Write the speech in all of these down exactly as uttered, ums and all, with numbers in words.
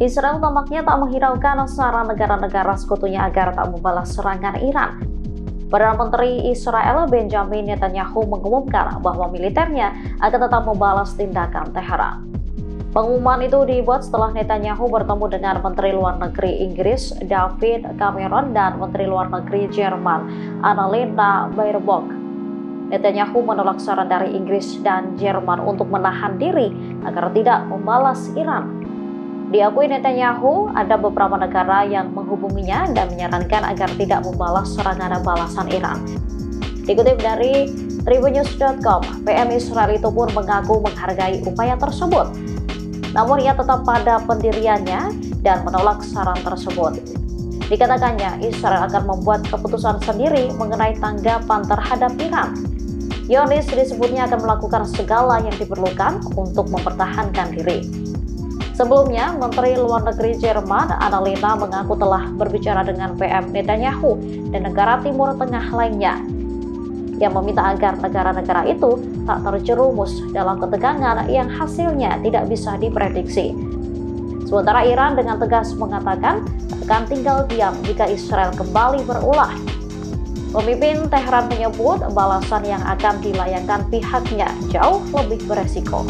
Israel tampaknya tak menghiraukan saran negara-negara sekutunya agar tak membalas serangan Iran. Perdana Menteri Israel Benjamin Netanyahu mengumumkan bahwa militernya akan tetap membalas tindakan Teheran. Pengumuman itu dibuat setelah Netanyahu bertemu dengan Menteri Luar Negeri Inggris David Cameron dan Menteri Luar Negeri Jerman Annalena Baerbock. Netanyahu menolak saran dari Inggris dan Jerman untuk menahan diri agar tidak membalas Iran. Diakui Netanyahu, ada beberapa negara yang menghubunginya dan menyarankan agar tidak membalas serangan balasan Iran. Dikutip dari Tribunnews dot com, P M Israel itu pun mengaku menghargai upaya tersebut. Namun ia tetap pada pendiriannya dan menolak saran tersebut. Dikatakannya, Israel akan membuat keputusan sendiri mengenai tanggapan terhadap Iran. Zionis disebutnya akan melakukan segala yang diperlukan untuk mempertahankan diri. Sebelumnya, Menteri Luar Negeri Jerman Annalena mengaku telah berbicara dengan P M Netanyahu dan negara Timur Tengah lainnya, yang meminta agar negara-negara itu tak terjerumus dalam ketegangan yang hasilnya tidak bisa diprediksi. Sementara Iran dengan tegas mengatakan akan tinggal diam jika Israel kembali berulah. Pemimpin Teheran menyebut balasan yang akan dilayangkan pihaknya jauh lebih beresiko.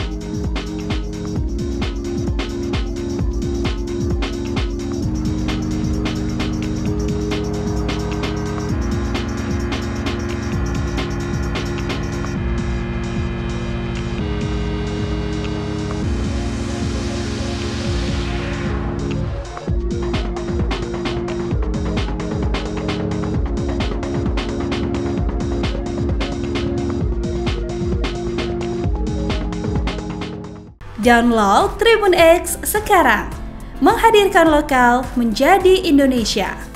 Download Tribun X sekarang, menghadirkan lokal menjadi Indonesia.